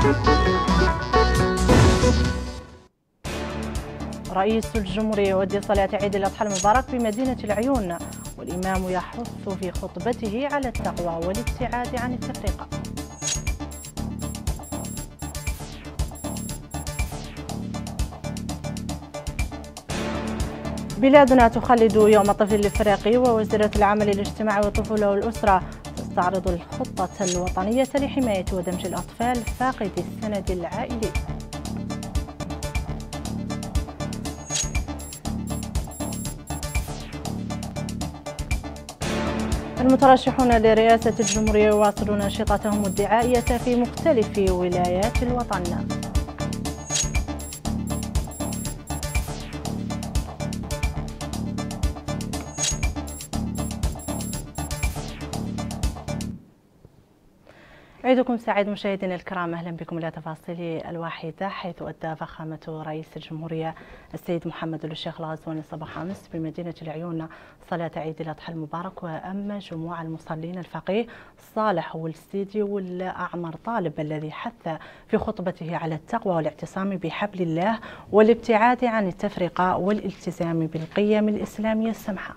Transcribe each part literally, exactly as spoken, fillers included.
رئيس الجمهورية يودي صلاة عيد الأضحى المبارك بمدينة العيون، والإمام يحث في خطبته على التقوى والابتعاد عن التفرقة. بلادنا تخلد يوم الطفل الإفريقي، ووزيرة العمل الاجتماعي والطفولة والأسرة تستعرض الخطة الوطنية لحماية ودمج الأطفال فاقدي السند العائلي. المترشحون لرئاسة الجمهورية يواصلون نشاطاتهم الدعائية في مختلف ولايات الوطن. عيدكم سعيد مشاهدينا الكرام، اهلا بكم الى تفاصيل الواحده. حيث ادى فخامه رئيس الجمهوريه السيد محمد الشيخ الغزواني صباح امس بمدينه العيون صلاه عيد الاضحى المبارك، واما جموع المصلين الفقيه صالح والسيدي والاعمر طالب الذي حث في خطبته على التقوى والاعتصام بحبل الله والابتعاد عن التفرقه والالتزام بالقيم الاسلاميه السمحه.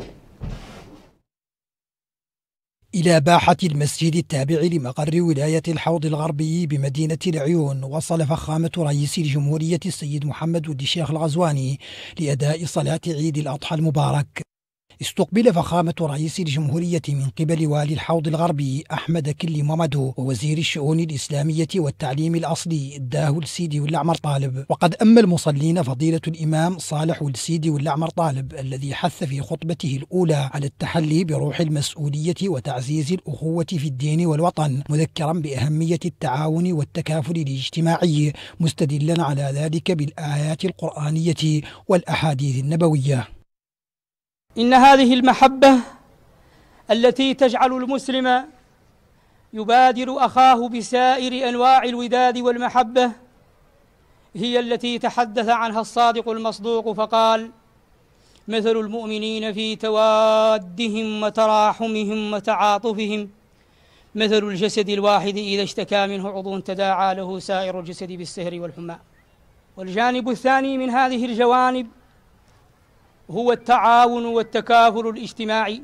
إلى باحة المسجد التابع لمقر ولاية الحوض الغربي بمدينة العيون وصل فخامة رئيس الجمهورية السيد محمد الشيخ الغزواني لأداء صلاة عيد الأضحى المبارك. استقبل فخامة رئيس الجمهورية من قبل والي الحوض الغربي أحمد كلي مامدو ووزير الشؤون الإسلامية والتعليم الأصلي الداه السيدي والأعمر طالب. وقد أما المصلين فضيلة الإمام صالح السيدي والأعمر طالب الذي حث في خطبته الأولى على التحلي بروح المسؤولية وتعزيز الأخوة في الدين والوطن، مذكرا بأهمية التعاون والتكافل الاجتماعي، مستدلا على ذلك بالآيات القرآنية والأحاديث النبوية. إن هذه المحبة التي تجعل المسلم يبادر أخاه بسائر أنواع الوداد والمحبة هي التي تحدث عنها الصادق المصدوق فقال: مثل المؤمنين في توادهم وتراحمهم وتعاطفهم مثل الجسد الواحد إذا اشتكى منه عضو تداعى له سائر الجسد بالسهر والحمى. والجانب الثاني من هذه الجوانب هو التعاون والتكافل الاجتماعي،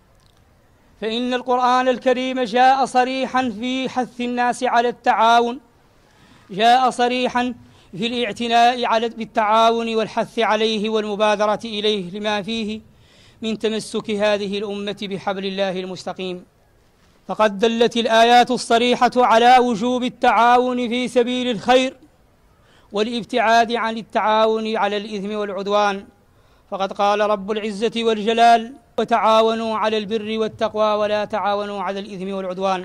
فإن القرآن الكريم جاء صريحا في حث الناس على التعاون، جاء صريحا في الاعتناء على بالتعاون والحث عليه والمبادرة إليه لما فيه من تمسك هذه الأمة بحبل الله المستقيم. فقد دلت الآيات الصريحة على وجوب التعاون في سبيل الخير والابتعاد عن التعاون على الإثم والعدوان، فقد قال رب العزة والجلال: وتعاونوا على البر والتقوى ولا تعاونوا على الإثم والعدوان.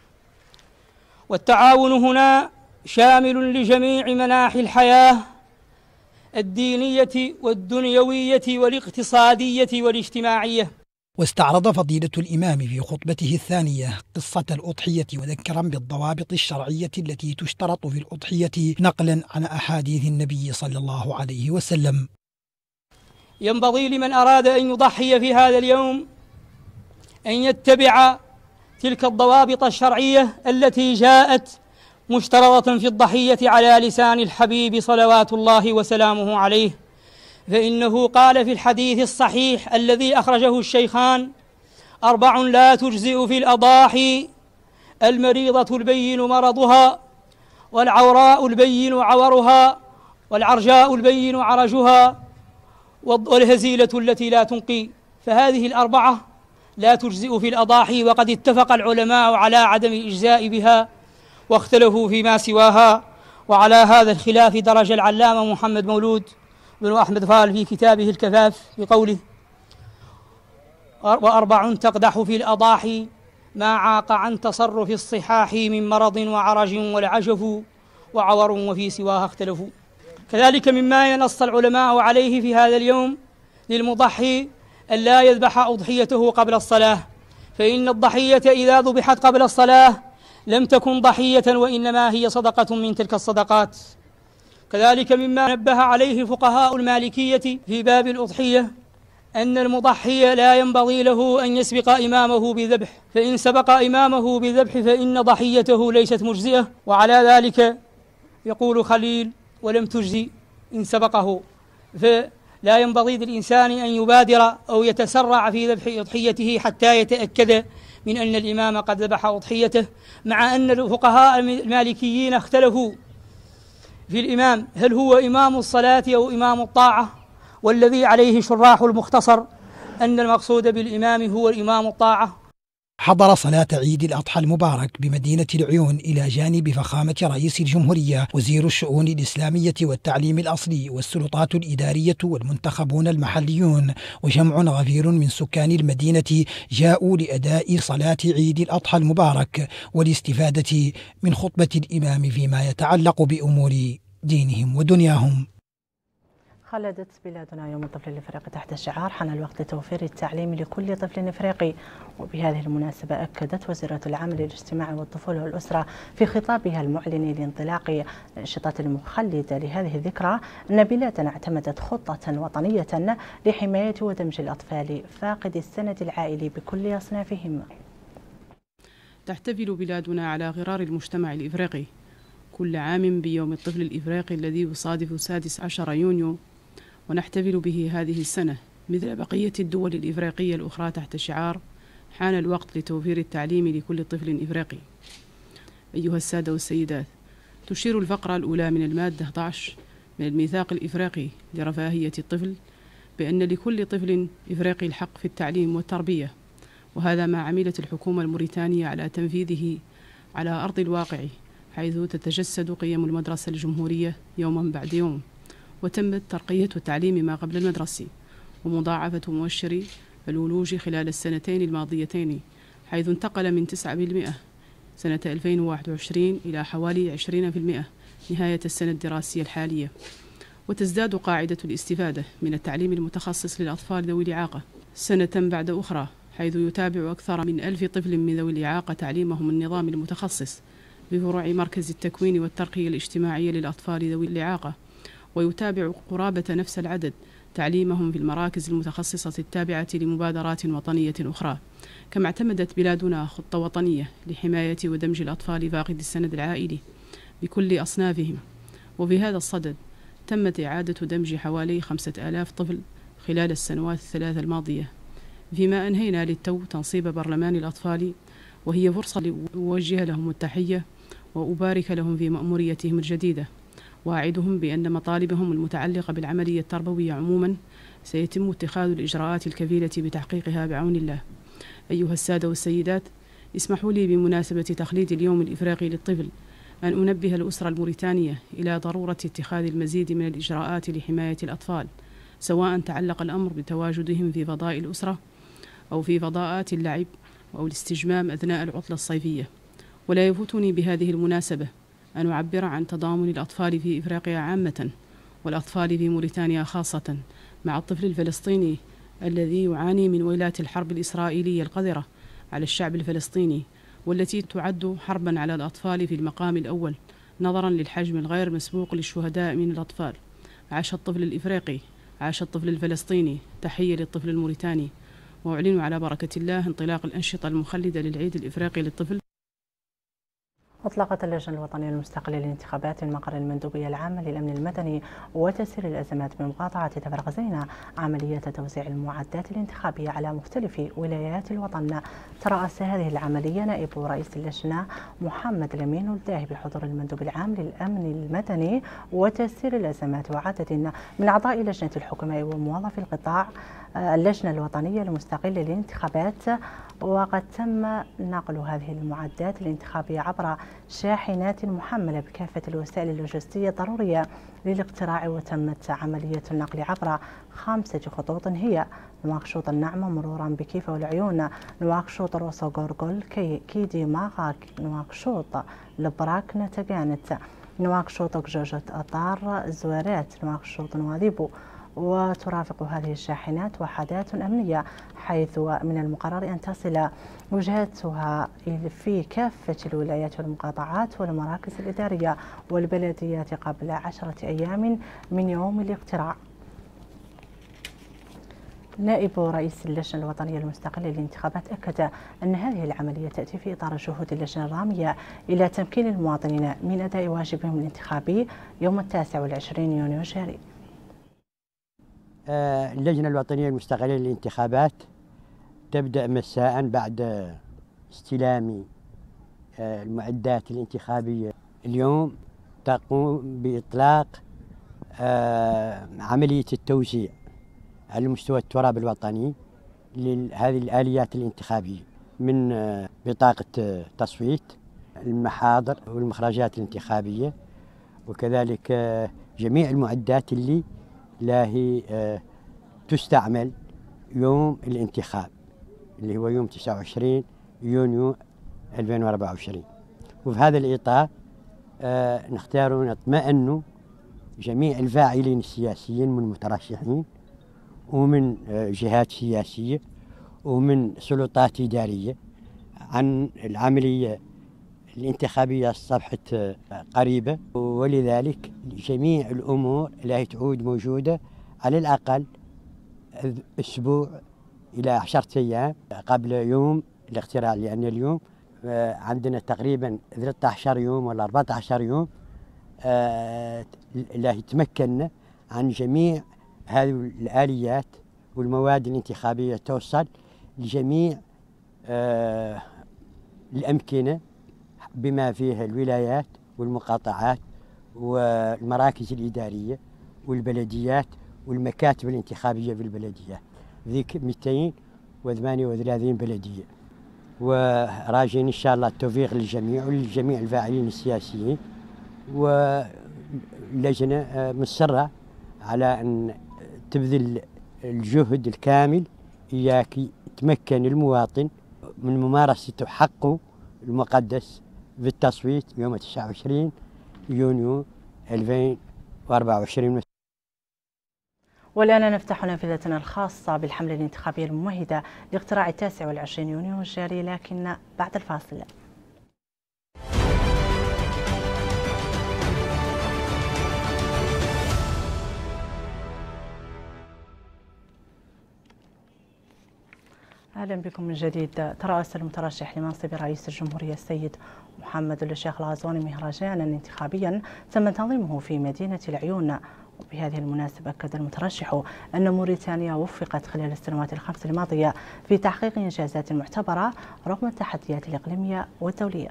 والتعاون هنا شامل لجميع مناحي الحياة الدينية والدنيوية والاقتصادية والاجتماعية. واستعرض فضيلة الإمام في خطبته الثانية قصة الأضحية، وذكرا بالضوابط الشرعية التي تشترط في الأضحية نقلا عن أحاديث النبي صلى الله عليه وسلم. ينبغي لمن أراد أن يضحي في هذا اليوم أن يتبع تلك الضوابط الشرعية التي جاءت مشترطة في الضحية على لسان الحبيب صلوات الله وسلامه عليه، فإنه قال في الحديث الصحيح الذي أخرجه الشيخان: أربع لا تجزئ في الأضاحي: المريضة البين مرضها، والعوراء البين عورها، والعرجاء البين عرجها، والهزيلة التي لا تنقي. فهذه الأربعة لا تجزئ في الأضاحي، وقد اتفق العلماء على عدم الإجزاء بها واختلفوا فيما سواها. وعلى هذا الخلاف درج العلامة محمد مولود بن أحمد فال في كتابه الكفاف بقوله: وأربع تقدح في الأضاحي: ما عاق عن تصرف الصحاح من مرض وعرج والعجف وعور، وفي سواها اختلفوا. كذلك مما ينص العلماء عليه في هذا اليوم للمضحي أن لا يذبح أضحيته قبل الصلاة، فإن الضحية إذا ذبحت قبل الصلاة لم تكن ضحية، وإنما هي صدقة من تلك الصدقات. كذلك مما نبه عليه فقهاء المالكية في باب الأضحية أن المضحي لا ينبغي له أن يسبق إمامه بذبح، فإن سبق إمامه بذبح فإن ضحيته ليست مجزئة. وعلى ذلك يقول خليل: ولم تجزي إن سبقه. فلا ينبغي للإنسان أن يبادر أو يتسرع في ذبح أضحيته حتى يتأكد من أن الإمام قد ذبح أضحيته، مع أن الفقهاء المالكيين اختلفوا في الإمام، هل هو إمام الصلاة أو إمام الطاعة؟ والذي عليه شراح المختصر أن المقصود بالإمام هو الإمام الطاعة. حضر صلاة عيد الأضحى المبارك بمدينة العيون إلى جانب فخامة رئيس الجمهورية وزير الشؤون الإسلامية والتعليم الأصلي والسلطات الإدارية والمنتخبون المحليون وجمع غفير من سكان المدينة جاءوا لأداء صلاة عيد الأضحى المبارك والاستفادة من خطبة الإمام فيما يتعلق بأمور دينهم ودنياهم. خلدت بلادنا يوم الطفل الإفريقي تحت شعار حان الوقت لتوفير التعليم لكل طفل إفريقي. وبهذه المناسبة أكدت وزيرة العمل الاجتماعي والطفولة والأسرة في خطابها المعلن لانطلاق الأنشطة المخلدة لهذه الذكرى أن بلادنا اعتمدت خطة وطنية لحماية ودمج الأطفال فاقد السند العائلي بكل أصنافهم. تحتفل بلادنا على غرار المجتمع الإفريقي كل عام بيوم الطفل الإفريقي الذي يصادف سادس عشر يونيو، ونحتفل به هذه السنة مثل بقية الدول الإفريقية الأخرى تحت شعار حان الوقت لتوفير التعليم لكل طفل إفريقي. أيها السادة والسيدات، تشير الفقرة الأولى من المادة أحد عشر من الميثاق الإفريقي لرفاهية الطفل بأن لكل طفل إفريقي الحق في التعليم والتربية، وهذا ما عملت الحكومة الموريتانية على تنفيذه على أرض الواقع، حيث تتجسد قيم المدرسة الجمهورية يوما بعد يوم، وتمت ترقية تعليم ما قبل المدرسي ومضاعفة مؤشر الولوج خلال السنتين الماضيتين، حيث انتقل من تسعة بالمئة سنة ألفين وواحد وعشرين إلى حوالي عشرين بالمئة نهاية السنة الدراسية الحالية. وتزداد قاعدة الاستفادة من التعليم المتخصص للأطفال ذوي الإعاقة سنة بعد أخرى، حيث يتابع أكثر من ألف طفل من ذوي الإعاقة تعليمهم النظام المتخصص بفروع مركز التكوين والترقية الاجتماعية للأطفال ذوي الإعاقة، ويتابع قرابة نفس العدد تعليمهم في المراكز المتخصصة التابعة لمبادرات وطنية أخرى. كما اعتمدت بلادنا خطة وطنية لحماية ودمج الأطفال فاقد السند العائلي بكل أصنافهم، وفي هذا الصدد تمت إعادة دمج حوالي خمسة آلاف طفل خلال السنوات الثلاث الماضية، فيما أنهينا للتو تنصيب برلمان الأطفال، وهي فرصة لأوجه لهم التحية وأبارك لهم في مأموريتهم الجديدة، وأعدهم بأن مطالبهم المتعلقة بالعملية التربوية عموما سيتم اتخاذ الإجراءات الكفيلة بتحقيقها بعون الله. أيها السادة والسيدات، اسمحوا لي بمناسبة تخليد اليوم الإفريقي للطفل أن أنبه الأسرة الموريتانية إلى ضرورة اتخاذ المزيد من الإجراءات لحماية الأطفال، سواء تعلق الأمر بتواجدهم في فضاء الأسرة أو في فضاءات اللعب أو الاستجمام أثناء العطلة الصيفية. ولا يفوتني بهذه المناسبة أن أعبر عن تضامن الأطفال في إفريقيا عامة والأطفال في موريتانيا خاصة مع الطفل الفلسطيني الذي يعاني من ويلات الحرب الإسرائيلية القذرة على الشعب الفلسطيني، والتي تعد حربا على الأطفال في المقام الأول نظرا للحجم الغير مسبوق للشهداء من الأطفال. عاش الطفل الإفريقي، عاش الطفل الفلسطيني، تحية للطفل الموريتاني. وأعلن على بركة الله انطلاق الأنشطة المخلدة للعيد الإفريقي للطفل. أطلقت اللجنة الوطنية المستقلة للانتخابات المقر المندوبية العامة للأمن المدني وتسيير الأزمات بمقاطعة تفرغزين عملية توزيع المعدات الانتخابية على مختلف ولايات الوطن. ترأس هذه العملية نائب رئيس اللجنة محمد لمين الداهي بحضور المندوب العام للأمن المدني وتسيير الأزمات وعدد من أعضاء لجنة الحكماء وموظفي القطاع اللجنة الوطنية المستقلة للانتخابات. وقد تم نقل هذه المعدات الانتخابية عبر شاحنات محملة بكافة الوسائل اللوجستية الضرورية للاقتراع، وتمت عملية النقل عبر خمسة خطوط هي نواكشوط النعمة مرورا بكيفة والعيون، نواكشوط روسو غورغول، كيدي ماغا، نواكشوط لبراك نتجانت، نواكشوط جوجة أطار، زوارات، نواكشوط نواذيبو. وترافق هذه الشاحنات وحدات أمنية، حيث من المقرر أن تصل وجهاتها في كافة الولايات والمقاطعات والمراكز الإدارية والبلديات قبل عشرة أيام من يوم الاقتراع. نائب رئيس اللجنة الوطنية المستقلة للانتخابات أكد أن هذه العملية تأتي في إطار جهود اللجنة الرامية إلى تمكين المواطنين من أداء واجبهم الانتخابي يوم التاسع والعشرين يونيو الجاري. اللجنة الوطنية المستقلة للانتخابات تبدأ مساء بعد استلام المعدات الانتخابية. اليوم تقوم بإطلاق عملية التوزيع على مستوى التراب الوطني لهذه الآليات الانتخابية من بطاقة تصويت، المحاضر والمخرجات الانتخابية، وكذلك جميع المعدات اللي لا هي تستعمل يوم الانتخاب اللي هو يوم تسعة وعشرين يونيو ألفين وأربعة وعشرين. وفي هذا الإطار نختار ونطمئن جميع الفاعلين السياسيين من مترشحين ومن جهات سياسية ومن سلطات إدارية عن العملية الانتخابية أصبحت قريبة، ولذلك جميع الأمور اللي تعود موجودة على الأقل أسبوع إلى عشرة أيام قبل يوم الاختراع، لأن اليوم عندنا تقريبا ثلاثة عشر يوم ولا أربعة عشر يوم اللي تمكننا عن جميع هذه الآليات والمواد الانتخابية توصل لجميع آه الأمكنة بما فيها الولايات والمقاطعات والمراكز الإدارية والبلديات والمكاتب الانتخابية في البلديات، ذيك مئتين وثمانية وثلاثين بلدية. وراجين إن شاء الله التوفيق للجميع ولجميع الفاعلين السياسيين، واللجنة مصرة على أن تبذل الجهد الكامل إياك يتمكن المواطن من ممارسة حقه المقدس في التصويت يوم تسعة وعشرين يونيو ألفين وأربعة وعشرين. والآن نفتح نافذتنا الخاصة بالحملة الانتخابية الممهدة لاقتراع التاسع والعشرين يونيو الجاري، لكن بعد الفاصل. أهلا بكم من جديد. ترأس المترشح لمنصب رئيس الجمهورية السيد محمد الشيخ الغزواني مهرجانا انتخابيا تم تنظيمه في مدينة العيون. وبهذه المناسبة أكد المترشح أن موريتانيا وفقت خلال السنوات الخمس الماضية في تحقيق إنجازات معتبرة رغم التحديات الإقليمية والدولية.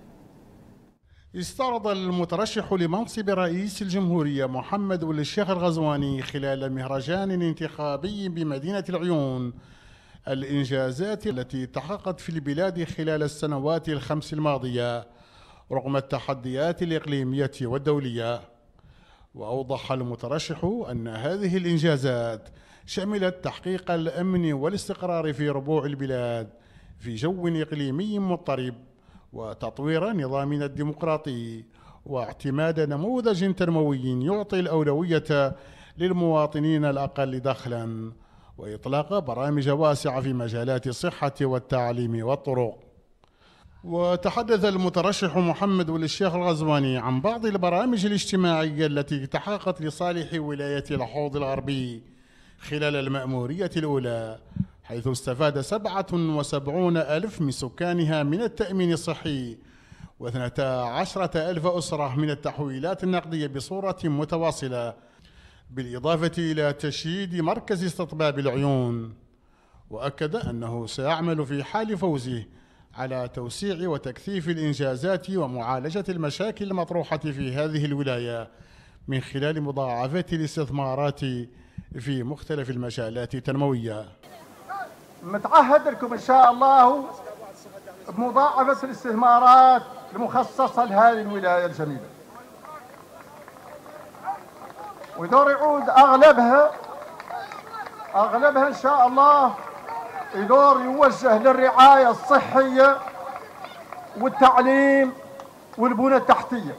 استعرض المترشح لمنصب رئيس الجمهورية محمد الشيخ الغزواني خلال مهرجان انتخابي بمدينة العيون الإنجازات التي تحققت في البلاد خلال السنوات الخمس الماضية رغم التحديات الإقليمية والدولية. وأوضح المترشح أن هذه الإنجازات شملت تحقيق الأمن والاستقرار في ربوع البلاد في جو إقليمي مضطرب، وتطوير نظامنا الديمقراطي، واعتماد نموذج تنموي يعطي الأولوية للمواطنين الأقل دخلاً، وإطلاق برامج واسعة في مجالات الصحة والتعليم والطرق. وتحدث المترشح محمد الشيخ الغزواني عن بعض البرامج الاجتماعية التي تحققت لصالح ولاية الحوض الغربي خلال المأمورية الأولى، حيث استفاد سبعة وسبعون ألف من سكانها من التأمين الصحي واثنتا عشرة ألف أسرة من التحويلات النقدية بصورة متواصلة، بالإضافة إلى تشييد مركز استطباب العيون. وأكد أنه سيعمل في حال فوزه على توسيع وتكثيف الإنجازات ومعالجة المشاكل المطروحة في هذه الولاية من خلال مضاعفة الاستثمارات في مختلف المجالات التنموية. متعهد لكم إن شاء الله بمضاعفة الاستثمارات المخصصة لهذه الولاية الجميلة، ويدور يعود أغلبها أغلبها إن شاء الله يدور يوجه للرعاية الصحية والتعليم والبنى التحتية.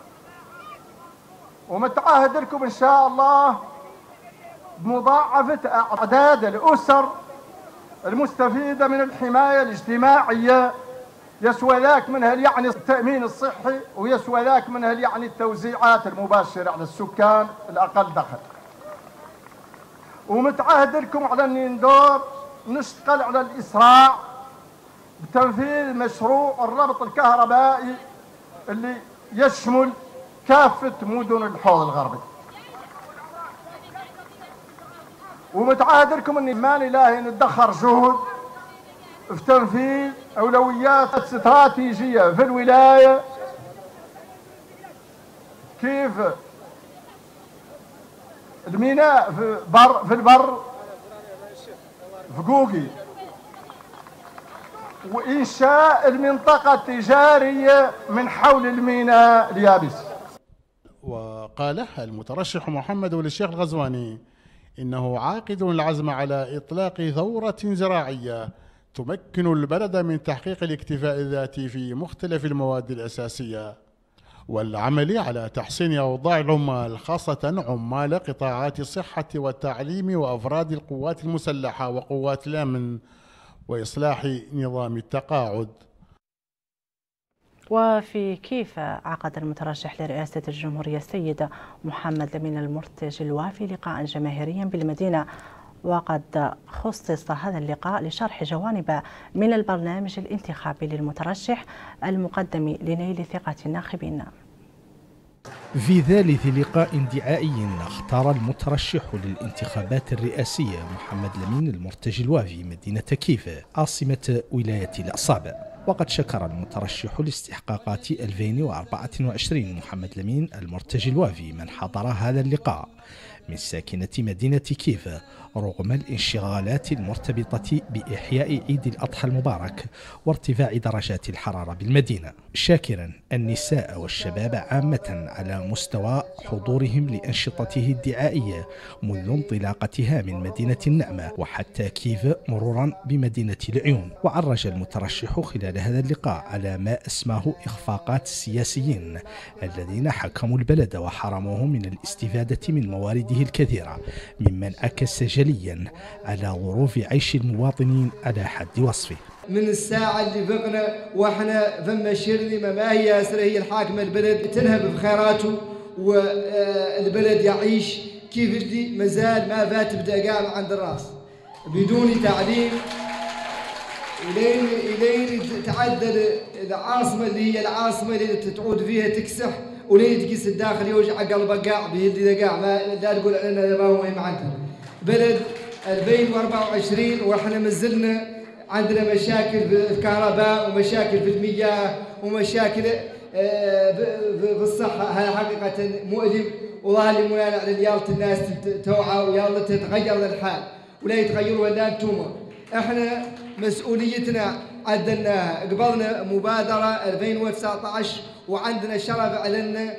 ومتعهد لكم إن شاء الله بمضاعفة أعداد الأسر المستفيدة من الحماية الاجتماعية، يسوى ذاك منها يعني التأمين الصحي، ويسوى ذاك منها يعني التوزيعات المباشرة على السكان الأقل دخل. ومتعهد لكم على اني ندور نشتغل على الاسراع بتنفيذ مشروع الربط الكهربائي اللي يشمل كافة مدن الحوض الغربي. ومتعهد لكم اني ماني لاهي ندخر جهد في تنفيذ اولويات استراتيجية في الولاية، كيف الميناء في بر في البر في قوقي، وإنشاء المنطقة التجارية من حول الميناء اليابس. وقال المترشح محمد ولي الشيخ الغزواني إنه عاقد العزم على إطلاق ثورة زراعية تمكن البلد من تحقيق الاكتفاء الذاتي في مختلف المواد الأساسية والعمل على تحسين أوضاع العمال، خاصة عمال قطاعات الصحة والتعليم وأفراد القوات المسلحة وقوات الأمن، وإصلاح نظام التقاعد. وفي كيف عقد المترشح لرئاسة الجمهورية السيد محمد لمين المرتجي الوافي لقاء جماهيريا بالمدينة، وقد خصص هذا اللقاء لشرح جوانب من البرنامج الانتخابي للمترشح المقدم لنيل ثقة الناخبين. في ثالث لقاء دعائي اختار المترشح للانتخابات الرئاسية محمد لمين المرتجي الوافي مدينة كيف عاصمة ولاية الأعصاب. وقد شكر المترشح لاستحقاقات ألفين وأربعة وعشرين محمد لمين المرتجي الوافي من حضر هذا اللقاء من ساكنة مدينة كيف رغم الانشغالات المرتبطة بإحياء عيد الأضحى المبارك وارتفاع درجات الحرارة بالمدينة، شاكرا النساء والشباب عامة على مستوى حضورهم لأنشطته الدعائية منذ انطلاقتها من مدينة النعمة وحتى كيف مرورا بمدينة العيون. وعرج المترشح خلال هذا اللقاء على ما أسماه إخفاقات السياسيين الذين حكموا البلد وحرموه من الاستفادة من موارده الكثيرة، مما انعكس جليا على ظروف عيش المواطنين على حد وصفه. من الساعة اللي فقنا واحنا فما شرذمة ما هي ياسر هي الحاكمة البلد تنهب بخيراته والبلد يعيش كيف اللي مازال ما فات بدقاء عند الراس بدون تعليم، إلين إلين تعدل العاصمة اللي هي العاصمة اللي تعود فيها تكسح ولين تقيس الداخل يوجع قلبك قاع بيدي دقاع ما لا تقول أنا ما هو مهم عندها. بلد ألفين وأربعة وعشرين واحنا مازلنا عندنا مشاكل في الكهرباء ومشاكل في المياه ومشاكل في الصحة. هذا حقيقة مؤلم وظالم على ريالة الناس توعى ويلا تتغير الحال ولا يتغيروا ولا انتم. احنا مسؤوليتنا عدلناها، قبلنا مبادرة ألفين وتسعة عشر وعندنا شرف على ان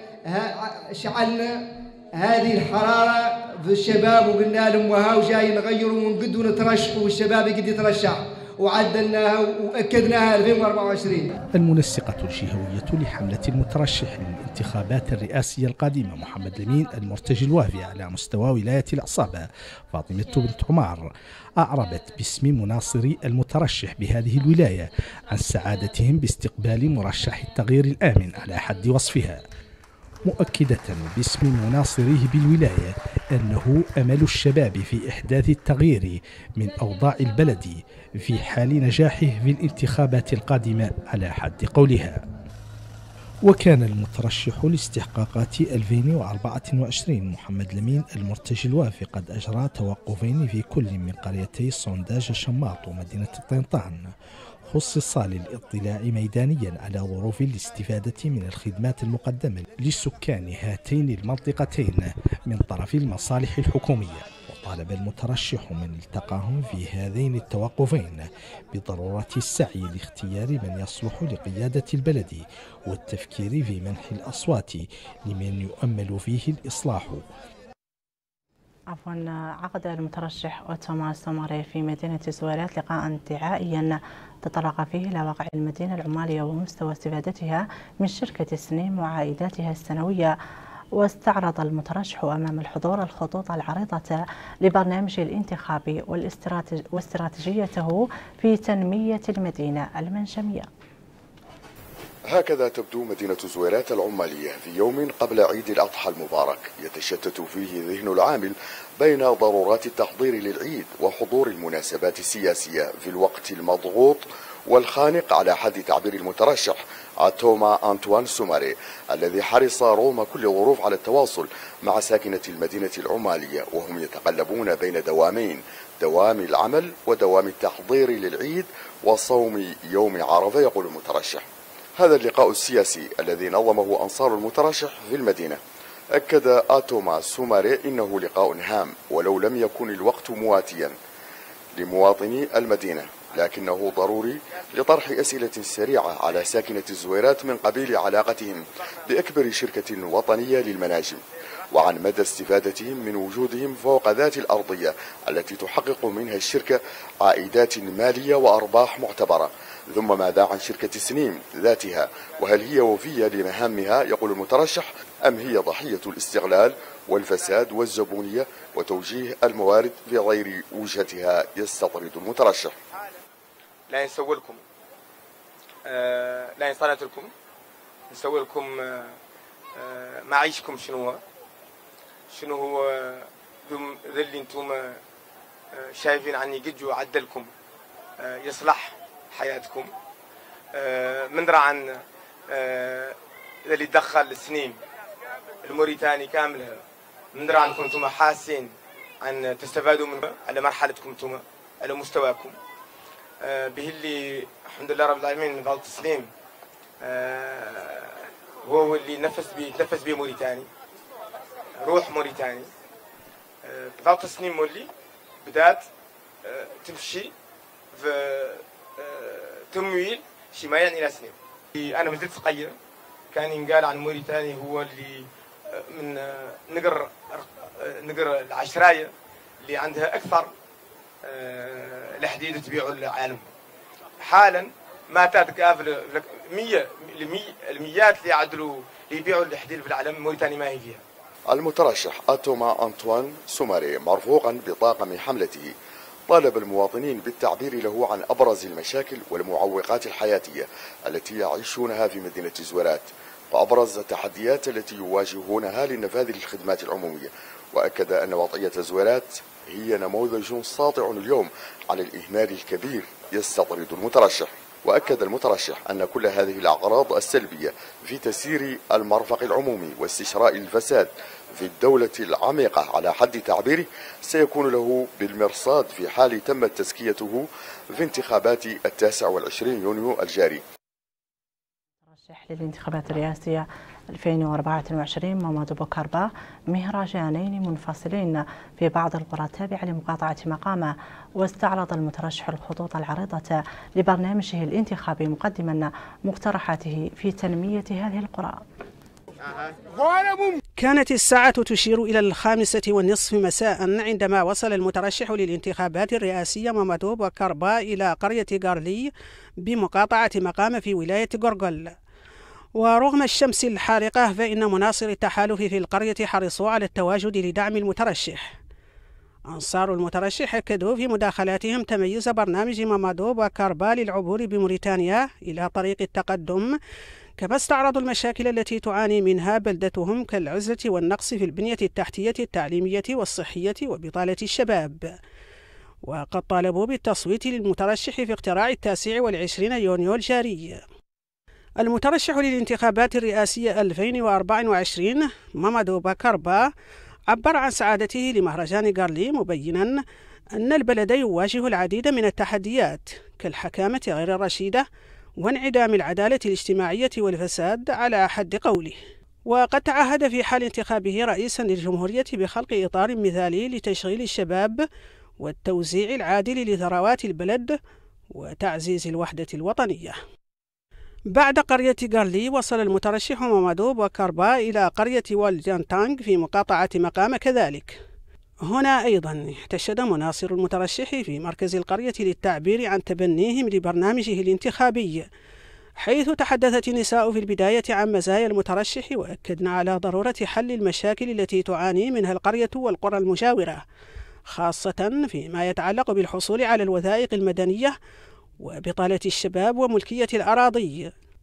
شعلنا هذه الحرارة في الشباب وقلنا لهم وهاو جاي نغيروا ونقد ونترشحوا والشباب يقد يترشح وعدلناها واكدناها ألفين وأربعة وعشرين. المنسقة الجهوية لحملة المترشح للانتخابات الرئاسية القادمة محمد لمين المرتجي الوافي على مستوى ولاية الأعصاب فاطمة بنت عمار أعربت باسم مناصري المترشح بهذه الولاية عن سعادتهم باستقبال مرشح التغيير الآمن على حد وصفها، مؤكدة باسم مناصريه بالولاية أنه أمل الشباب في إحداث التغيير من أوضاع البلد في حال نجاحه في الانتخابات القادمة على حد قولها. وكان المترشح لاستحقاقات ألفين وأربعة وعشرين محمد لمين المرتجي الوافي قد أجرى توقفين في كل من قريتي صنداج شماط ومدينة طنطان خصصا للاطلاع ميدانيا على ظروف الاستفادة من الخدمات المقدمة لسكان هاتين المنطقتين من طرف المصالح الحكومية. وطالب المترشح من التقاهم في هذين التوقفين بضرورة السعي لاختيار من يصلح لقيادة البلد والتفكير في منح الأصوات لمن يؤمل فيه الإصلاح. عفوا عقد المترشح أوتوما السمري في مدينة سويرات لقاء دعائيا تطرق فيه إلى واقع المدينة العمالية ومستوى استفادتها من شركة سنيم وعائداتها السنوية. واستعرض المترشح أمام الحضور الخطوط العريضة لبرنامج الانتخابي واستراتيجيته في تنمية المدينة المنشمية. هكذا تبدو مدينة زويرات العمالية في يوم قبل عيد الأضحى المبارك يتشتت فيه ذهن العامل بين ضرورات التحضير للعيد وحضور المناسبات السياسية في الوقت المضغوط والخانق على حد تعبير المترشح آتوما أنطوان سوماري الذي حرص رغم كل الظروف على التواصل مع ساكنة المدينة العمالية وهم يتقلبون بين دوامين، دوام العمل ودوام التحضير للعيد وصوم يوم عرفة. يقول المترشح هذا اللقاء السياسي الذي نظمه أنصار المترشح في المدينة أكد آتوما سوماري إنه لقاء هام ولو لم يكن الوقت مواتيا لمواطني المدينة، لكنه ضروري لطرح أسئلة سريعة على ساكنة الزويرات من قبيل علاقتهم بأكبر شركة وطنية للمناجم وعن مدى استفادتهم من وجودهم فوق ذات الأرضية التي تحقق منها الشركة عائدات مالية وأرباح معتبرة. ثم ماذا عن شركة سنيم ذاتها، وهل هي وفية لمهامها يقول المترشح أم هي ضحية الاستغلال والفساد والزبونية وتوجيه الموارد في غير وجهتها؟ يستطرد المترشح. لا نسوي لكم آه لا نصنت لكم نسوي لكم آه آه معيشكم شنو هو شنو هو ذا اللي انتم آه شايفين عني قد عدلكم آه يصلح حياتكم آه من عن آه اللي دخل سنين الموريتاني كاملة من عنكم انتم حاسين عن تستفادوا منه على مرحلتكم انتم على مستواكم آه به اللي الحمد لله رب العالمين فضل تسليم آه هو اللي نفس بي تنفس به موريتاني روح موريتاني آه فضل تسليم مولي بدات آه تمشي في آه تمويل شمايا الى سنين. انا مازلت صغير كان ينقال عن موريتاني هو اللي آه من آه نقر آه نقر العشرايه اللي عندها اكثر آه الحديد تبيعوا العالم. حالا ما تتكافل مية الميات اللي يعدلوا اللي يبيعوا الحديد في العالم موريتانيا ما هي فيها. المترشح آتوما أنطوان سوماري مرفوقا بطاقم حملته طالب المواطنين بالتعبير له عن أبرز المشاكل والمعوقات الحياتية التي يعيشونها في مدينة زويرات وأبرز التحديات التي يواجهونها للنفاذ للخدمات العمومية، وأكد أن وضعية زويرات هي نموذج ساطع اليوم عن الإهمال الكبير. يستطرد المترشح. وأكد المترشح أن كل هذه الأعراض السلبية في تسيير المرفق العمومي واستشراء الفساد في الدولة العميقة على حد تعبيره سيكون له بالمرصاد في حال تمت تزكيته في انتخابات التاسع والعشرين يونيو الجاري. مرشح للانتخابات الرئاسية ألفين وأربعة وعشرين مامادو بوكاربا مهرجانين منفصلين في بعض القرى التابعة لمقاطعة مقامة، واستعرض المترشح الخطوط العريضة لبرنامجه الانتخابي مقدما مقترحاته في تنمية هذه القرى. كانت الساعة تشير إلى الخامسة والنصف مساء عندما وصل المترشح للانتخابات الرئاسية مامادو بوكاربا إلى قرية غارلي بمقاطعة مقامة في ولاية غورغول. ورغم الشمس الحارقة فإن مناصر التحالف في القرية حرصوا على التواجد لدعم المترشح. أنصار المترشح أكدوا في مداخلاتهم تميز برنامج مامادو بوكاربا للعبور بموريتانيا إلى طريق التقدم، كما استعرضوا المشاكل التي تعاني منها بلدتهم كالعزلة والنقص في البنية التحتية التعليمية والصحية وبطالة الشباب. وقد طالبوا بالتصويت للمترشح في اقتراع التاسع والعشرين يونيو الجاري. المترشح للانتخابات الرئاسية ألفين وأربعة وعشرين مامادو بوكاربا عبر عن سعادته لمهرجان غارلي مبينا أن البلد يواجه العديد من التحديات كالحكامة غير الرشيدة وانعدام العدالة الاجتماعية والفساد على حد قوله. وقد تعهد في حال انتخابه رئيسا للجمهورية بخلق إطار مثالي لتشغيل الشباب والتوزيع العادل لثروات البلد وتعزيز الوحدة الوطنية. بعد قرية غارلي وصل المترشح مامادو بوكاربا إلى قرية والجانتانغ في مقاطعة مقامة كذلك. هنا أيضا احتشد مناصر المترشح في مركز القرية للتعبير عن تبنيهم لبرنامجه الانتخابي، حيث تحدثت النساء في البداية عن مزايا المترشح وأكدن على ضرورة حل المشاكل التي تعاني منها القرية والقرى المجاورة، خاصة فيما يتعلق بالحصول على الوثائق المدنية وبطالة الشباب وملكية الأراضي.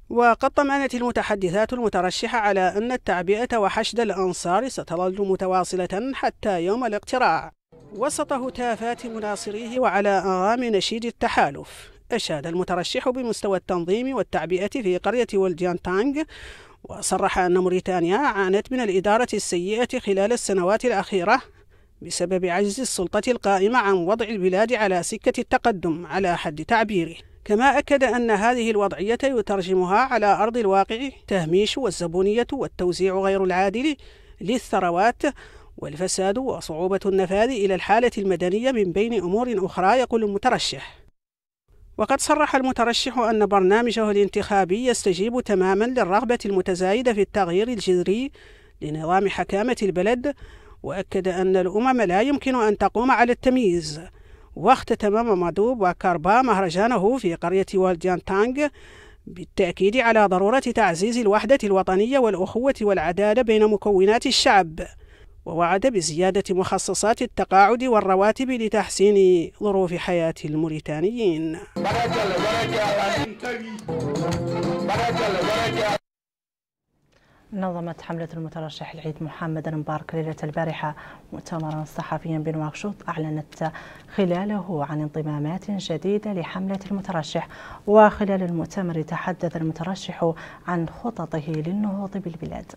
وقد طمأنت المتحدثات المترشحة على أن التعبئة وحشد الأنصار ستظل متواصلة حتى يوم الاقتراع. وسط هتافات مناصريه وعلى أنغام نشيد التحالف، أشاد المترشح بمستوى التنظيم والتعبئة في قرية ولديان تانغ، وصرح أن موريتانيا عانت من الإدارة السيئة خلال السنوات الأخيرة بسبب عجز السلطة القائمة عن وضع البلاد على سكة التقدم على حد تعبيره. كما أكد أن هذه الوضعية يترجمها على أرض الواقع تهميش والزبونية والتوزيع غير العادل للثروات والفساد وصعوبة النفاذ إلى الحالة المدنية من بين أمور أخرى، يقول المترشح. وقد صرح المترشح أن برنامجه الانتخابي يستجيب تماما للرغبة المتزايدة في التغيير الجذري لنظام حكامة البلد، وأكد أن الأمم لا يمكن أن تقوم على التمييز. واختتم مامادو بوكاربا مهرجانه في قرية والديان تانغ بالتأكيد على ضرورة تعزيز الوحدة الوطنية والأخوة والعدالة بين مكونات الشعب، ووعد بزيادة مخصصات التقاعد والرواتب لتحسين ظروف حياة الموريتانيين. نظمت حملة المترشح العيد محمد مبارك ليلة البارحة مؤتمرا صحفيا بنواكشوط أعلنت خلاله عن انضمامات جديدة لحملة المترشح. وخلال المؤتمر تحدث المترشح عن خططه للنهوض بالبلاد.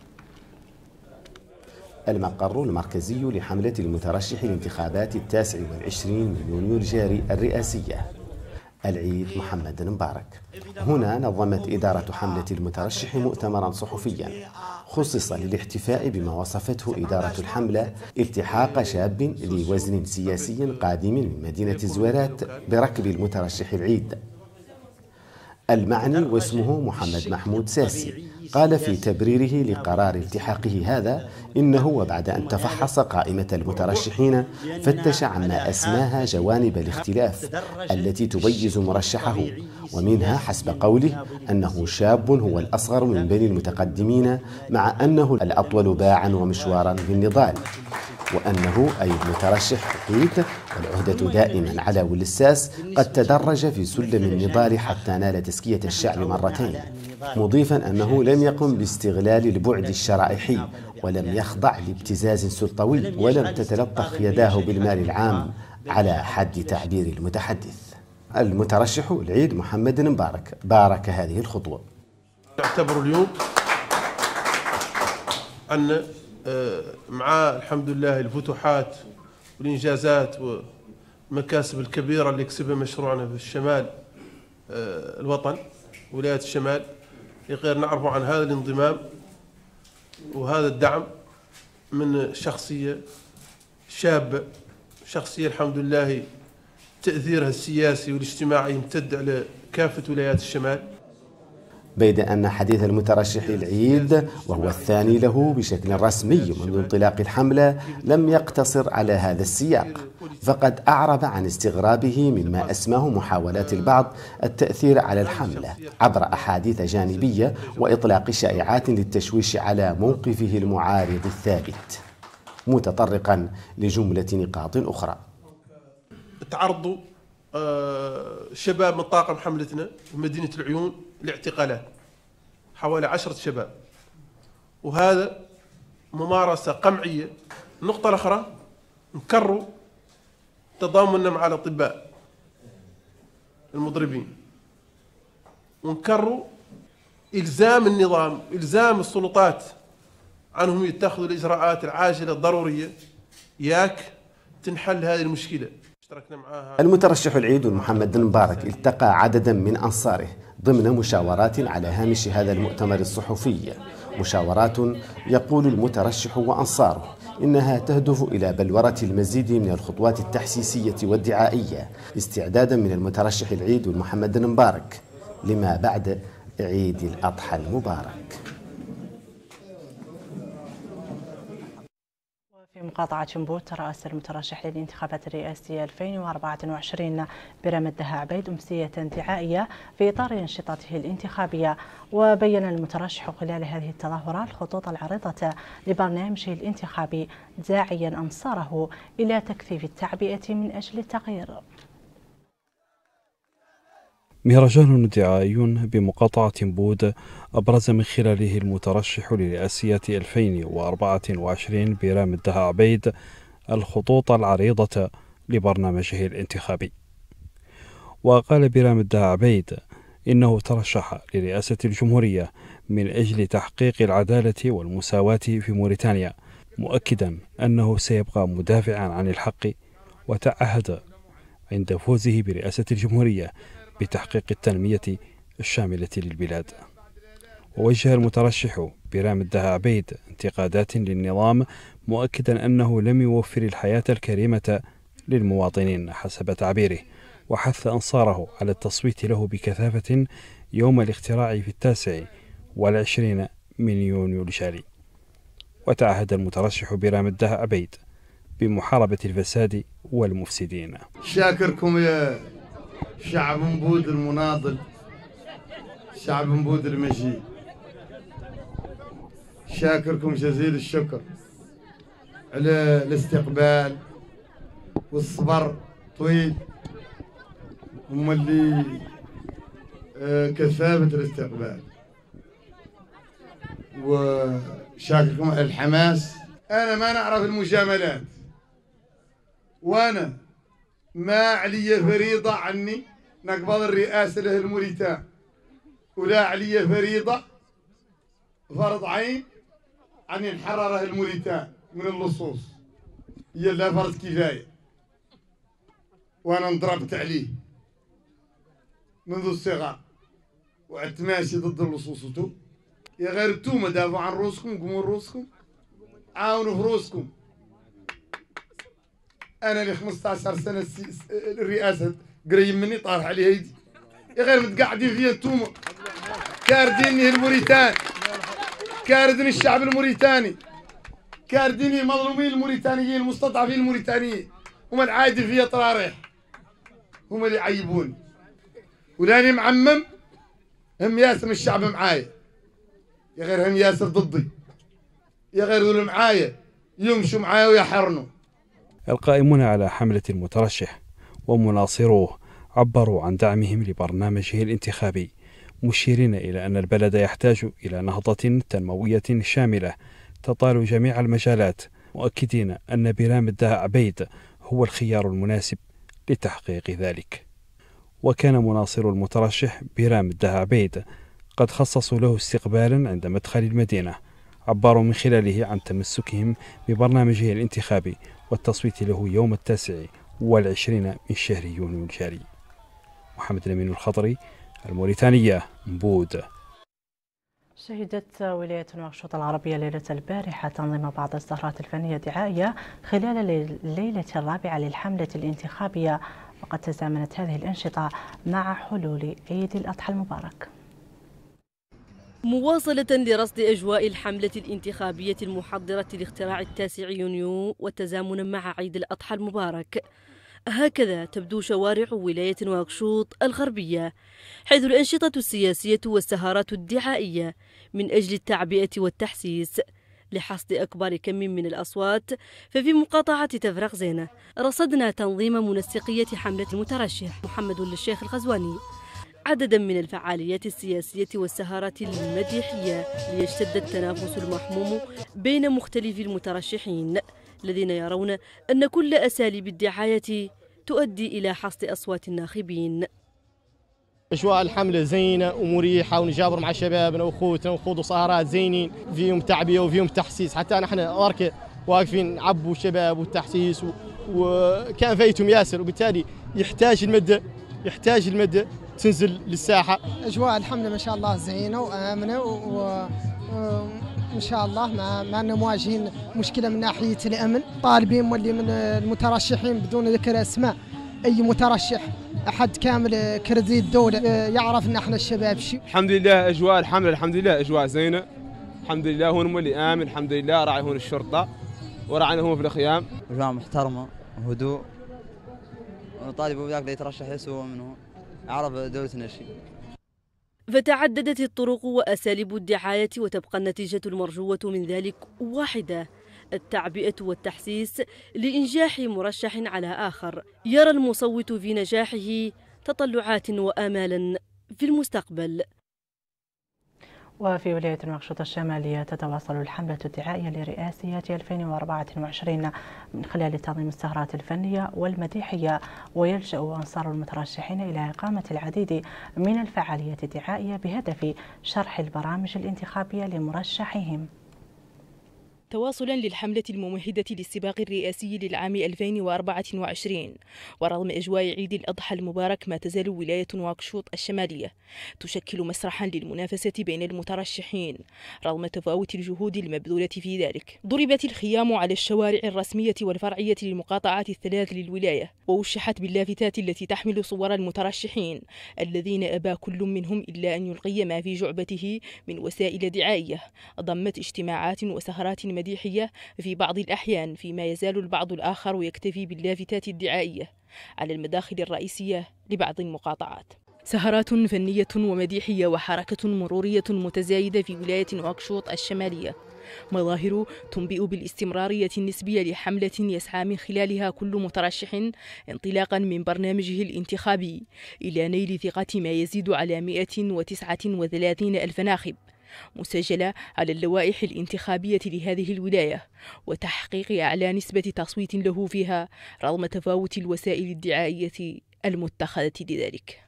المقر المركزي لحملة المترشح لانتخابات التاسع والعشرين من يونيو الجاري الرئاسية العيد محمد مبارك. هنا نظمت إدارة حملة المترشح مؤتمرا صحفيا خصص للاحتفاء بما وصفته إدارة الحملة التحاق شاب لوزن سياسي قادم من مدينة الزويرات بركب المترشح العيد. المعني واسمه محمد محمود ساسي قال في تبريره لقرار التحاقه هذا إنه وبعد أن تفحص قائمة المترشحين فتش عما أسماها جوانب الاختلاف التي تميز مرشحه، ومنها حسب قوله أنه شاب هو الأصغر من بين المتقدمين مع أنه الأطول باعا ومشوارا بالنضال، وأنه أي المترشح وقيت والعهدة دائما على ولساس قد تدرج في سلم النضال حتى نال تزكية الشعب مرتين، مضيفا أنه لم يقم باستغلال البعد الشرائحي ولم يخضع لابتزاز سلطوي ولم تتلطخ يداه بالمال العام على حد تعبير المتحدث. المترشح العيد محمد مبارك بارك هذه الخطوة. نعتبر اليوم أن مع الحمد لله الفتوحات والإنجازات والمكاسب الكبيرة اللي كسبها مشروعنا في الشمال الوطن ولاية الشمال، غير نعرف عن هذا الانضمام وهذا الدعم من شخصية شابة، شخصية الحمد لله تأثيرها السياسي والاجتماعي يمتد على كافة ولايات الشمال. بيد أن حديث المترشح العيد وهو الثاني له بشكل رسمي منذ انطلاق الحملة لم يقتصر على هذا السياق، فقد أعرب عن استغرابه مما أسماه محاولات البعض التأثير على الحملة عبر أحاديث جانبية وإطلاق شائعات للتشويش على موقفه المعارض الثابت، متطرقا لجملة نقاط أخرى. تعرضوا شباب من طاقم حملتنا في مدينة العيون لاعتقالات، حوالي عشرة شباب، وهذا ممارسة قمعية. النقطة الأخرى نكروا تضامننا مع الأطباء المضربين، ونكروا إلزام النظام إلزام السلطات عنهم يتخذوا الإجراءات العاجلة الضرورية ياك تنحل هذه المشكلة. المترشح العيد محمد مبارك التقى عددا من أنصاره ضمن مشاورات على هامش هذا المؤتمر الصحفي، مشاورات يقول المترشح وأنصاره إنها تهدف إلى بلورة المزيد من الخطوات التحسيسية والدعائية استعدادا من المترشح العيد محمد مبارك لما بعد عيد الأضحى المبارك. في مقاطعة شنبوت ترأس المترشح للانتخابات الرئاسية ألفين وأربعة وعشرين برام الدها عبيد أمسية دعائية في إطار أنشطته الانتخابية، وبين المترشح خلال هذه التظاهرات الخطوط العريضة لبرنامجه الانتخابي داعيا أنصاره إلى تكثيف التعبئة من أجل التغيير. مهرجان دعائي بمقاطعة بود أبرز من خلاله المترشح لرئاسية ألفين وأربعة وعشرين بيرام الدها عبيد الخطوط العريضة لبرنامجه الانتخابي. وقال بيرام الدها عبيد إنه ترشح لرئاسة الجمهورية من أجل تحقيق العدالة والمساواة في موريتانيا، مؤكدا أنه سيبقى مدافعا عن الحق، وتعهد عند فوزه برئاسة الجمهورية بتحقيق التنمية الشاملة للبلاد. ووجه المترشح بيرام الدها عبيد انتقادات للنظام، مؤكدا أنه لم يوفر الحياة الكريمة للمواطنين حسب تعبيره، وحث أنصاره على التصويت له بكثافة يوم الاختراع في التاسع والعشرين من يونيو الجاري. وتعهد المترشح بيرام الدها عبيد بمحاربة الفساد والمفسدين. شاكركم يا شعب مبود المناضل، شعب مبود المجيد، شاكركم جزيل الشكر على الاستقبال والصبر طويل، هم اللي كثافة الاستقبال، وشاكركم على الحماس. أنا ما نعرف المجاملات، وأنا ما علي فريضة عني نقبض الرئاسة له الموريتان، ولا علي فريضة فرض عين عني نحرره الموريتان من اللصوص، هي لا فرض كفاية، وأنا انضربت عليه منذ الصغر وعدت ماشي ضد اللصوص. وتو يا غير انتوما دافعوا عن روسكم، قوموا روسكم، عاونوا في روسكم. انا اللي خمسة عشر سنه الرئاسه قريب مني طارح علي هيدي، يا غير متقعدين فيها انتوما، كارديني الموريتان، كاردين الشعب الموريتاني، كارديني المظلومين الموريتانيين المستضعفين الموريتانيين، هم العايدين فيها طراريح، هم اللي يعيبوني، ولاني معمم هم ياسر من الشعب معايا، يا غير هم ياسر ضدي، يا غير ذول معايا يمشوا معايا ويحرنوا. القائمون على حملة المترشح ومناصروه عبروا عن دعمهم لبرنامجه الانتخابي، مشيرين إلى أن البلد يحتاج إلى نهضة تنموية شاملة تطال جميع المجالات، مؤكدين أن بيرام الدها عبيد هو الخيار المناسب لتحقيق ذلك. وكان مناصر المترشح بيرام الدها عبيد قد خصصوا له استقبالا عند مدخل المدينة، عبروا من خلاله عن تمسكهم ببرنامجه الانتخابي والتصويت له يوم التاسع والعشرين من شهر يونيو الجاري. محمد الأمين الخضري، الموريتانية، بود. شهدت ولاية نواكشوط العربية ليلة البارحة تنظيم بعض السهرات الفنية الدعائية خلال الليلة الرابعة للحملة الانتخابية، وقد تزامنت هذه الأنشطة مع حلول عيد الأضحى المبارك. مواصلة لرصد أجواء الحملة الانتخابية المحضرة لاختراع التاسع يونيو وتزامنا مع عيد الأضحى المبارك، هكذا تبدو شوارع ولاية نواكشوط الغربية، حيث الأنشطة السياسية والسهرات الدعائية من أجل التعبئة والتحسيس لحصد أكبر كم من الأصوات. ففي مقاطعة تفرغ زينة رصدنا تنظيم منسقية حملة المترشح محمد الشيخ الغزواني عددا من الفعاليات السياسية والسهرات المديحية ليشتد التنافس المحموم بين مختلف المترشحين الذين يرون أن كل أساليب الدعاية تؤدي إلى حصد أصوات الناخبين. أجواء الحملة زينة ومريحة، ونجابر مع شبابنا وأخوتنا ونخوضوا سهرات زينين فيهم تعبية وفيهم تحسيس، حتى نحن أركي واقفين نعبوا الشباب والتحسيس، وكان فايتهم ياسر، وبالتالي يحتاج المدة يحتاج المدة تنزل للساحة. أجواء الحملة ما شاء الله زينة وآمنة، وإن شاء الله ما ما مواجهين مشكلة من ناحية الأمن. طالبين مولي من المترشحين بدون ذكر أسماء أي مترشح أحد كامل كردي الدولة يعرف أن احنا الشباب شيء. الحمد لله أجواء الحملة الحمد لله أجواء زينة، الحمد لله هون مولي آمن، الحمد لله راعي هون الشرطة وراعينا هون في الخيام. أجواء محترمة وهدوء، طالب وذاك اللي يترشح يسوى منه عرف دولتنا الشيء. فتعددت الطرق وأساليب الدعاية، وتبقى النتيجة المرجوة من ذلك واحدة: التعبئة والتحسيس لإنجاح مرشح على آخر. يرى المصوت في نجاحه تطلعات وآمالا في المستقبل. وفي ولاية نواكشوط الشمالية تتواصل الحملة الدعائية لرئاسية ألفين وأربعة وعشرين من خلال تنظيم السهرات الفنية والمديحية، ويلجأ أنصار المترشحين إلى إقامة العديد من الفعاليات الدعائية بهدف شرح البرامج الانتخابية لمرشحيهم. تواصلا للحملة الممهدة للسباق الرئاسي للعام ألفين وأربعة وعشرين، ورغم أجواء عيد الأضحى المبارك ما تزال ولاية نواكشوط الشمالية تشكل مسرحا للمنافسة بين المترشحين رغم تفاوت الجهود المبذولة في ذلك. ضربت الخيام على الشوارع الرسمية والفرعية للمقاطعات الثلاث للولاية، ووشحت باللافتات التي تحمل صور المترشحين الذين أبى كل منهم إلا أن يلقي ما في جعبته من وسائل دعائية ضمت اجتماعات وسهرات مديحية في بعض الأحيان، فيما يزال البعض الآخر يكتفي باللافتات الدعائية على المداخل الرئيسية لبعض المقاطعات. سهرات فنية ومديحية وحركة مرورية متزايدة في ولاية نواكشوط الشمالية، مظاهر تنبئ بالاستمرارية النسبية لحملة يسعى من خلالها كل مترشح انطلاقا من برنامجه الانتخابي إلى نيل ثقة ما يزيد على مئة وتسعة وثلاثين ألف ناخب مسجلة على اللوائح الانتخابية لهذه الولاية، وتحقيق أعلى نسبة تصويت له فيها رغم تفاوت الوسائل الدعائية المتخذة لذلك.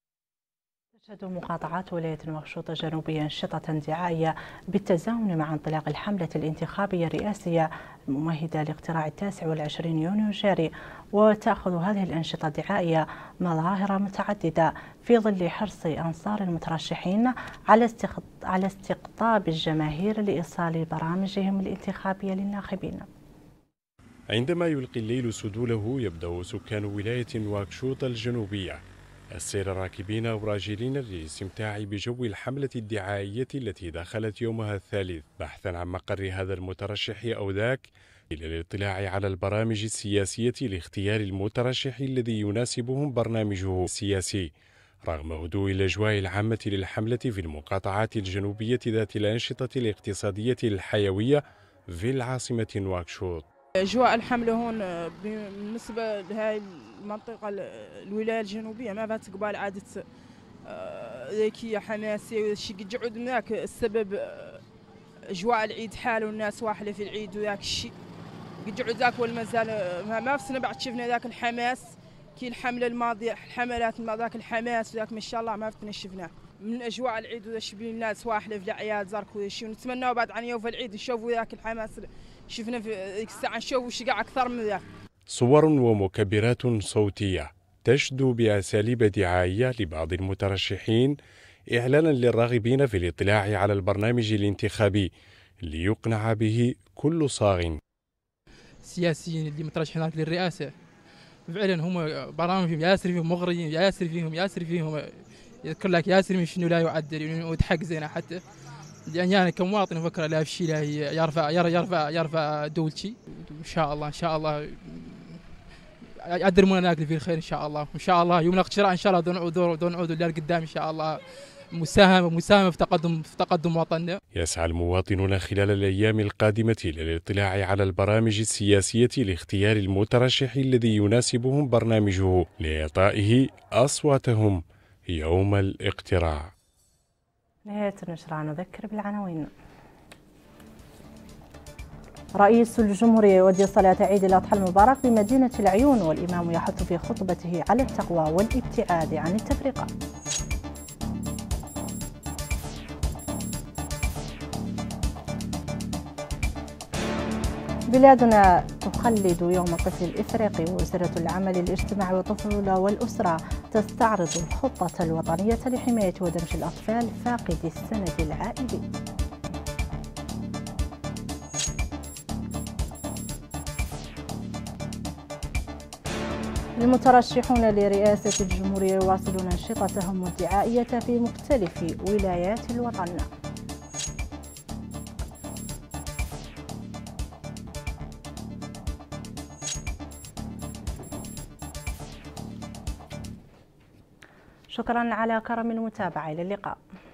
تشهد مقاطعات ولاية نواكشوط الجنوبية أنشطة دعائية بالتزامن مع انطلاق الحملة الانتخابية الرئاسية الممهدة لاقتراع التاسع والعشرين يونيو الجاري، وتأخذ هذه الأنشطة الدعائية مظاهر متعددة في ظل حرص أنصار المترشحين على على استقطاب الجماهير لإيصال برامجهم الانتخابية للناخبين. عندما يلقي الليل سدوله يبدأ سكان ولاية نواكشوط الجنوبية السير راكبين وراجلين للاستمتاع بجو الحملة الدعائية التي دخلت يومها الثالث بحثا عن مقر هذا المترشح أو ذاك إلى الاطلاع على البرامج السياسية لاختيار المترشح الذي يناسبهم برنامجه السياسي، رغم هدوء الأجواء العامة للحملة في المقاطعات الجنوبية ذات الأنشطة الاقتصادية الحيوية في العاصمة نواكشوط. أجواء الحملة هون بالنسبة لهذه المنطقة الولاية الجنوبية ما فات قبال عادة ذيكية حماسية وشي قد جعود من ذاك السبب أجواء العيد حال والناس واحلة في العيد وذاك الشيء قد جعود ذاك والمازال ما في سنة بعد شفنا ذاك الحماس كي الحملة الماضية الحملات ما ذاك الحماس وذاك ما شاء الله ما فتنا شفناه من أجواء العيد وذا شبين الناس واحلة في الأعياد زرك وذا شيء، ونتمنى بعد عن يوم العيد نشوفوا ذاك الحماس شفنا في ذيك الساعة نشوفوا شقع أكثر من ذاك. صور ومكبرات صوتية تشدو بأساليب دعائية لبعض المترشحين إعلانا للراغبين في الاطلاع على البرنامج الانتخابي ليقنع به كل صاغ. السياسيين اللي مترشحين للرئاسة فعلا هم برامجهم ياسر فيهم مغريين، ياسر فيهم ياسر فيهم يذكر لك ياسر من شنو لا يعدل وتحق زينا، حتى يعني أنا كمواطن أفكر لا في شيء لا يرفع يرفع يرفع دولتي إن شاء الله إن شاء الله يقدرون ناكل في الخير إن شاء الله، وإن شاء الله يوم الاقتراع إن شاء الله دون نعود دون نعود للقدام إن شاء الله مساهمة مساهمة في تقدم في تقدم وطننا. يسعى المواطنون خلال الأيام القادمة للاطلاع على البرامج السياسية لاختيار المترشح الذي يناسبهم برنامجه لإعطائه أصواتهم يوم الاقتراع. نهاية النشرة نذكر بالعناوين. رئيس الجمهورية يودي صلاة عيد الأضحى المبارك بمدينة العيون، والإمام يحث في خطبته على التقوى والابتعاد عن التفرقة. بلادنا تخلد يوم الطفل الإفريقي، ووزارة العمل الاجتماعي والطفولة والأسرة تستعرض الخطة الوطنية لحماية ودمج الأطفال فاقدي السند العائلي. المترشحون لرئاسة الجمهورية يواصلون أنشطتهم الدعائية في مختلف ولايات الوطن. شكرا على كرم المتابعة، إلى اللقاء.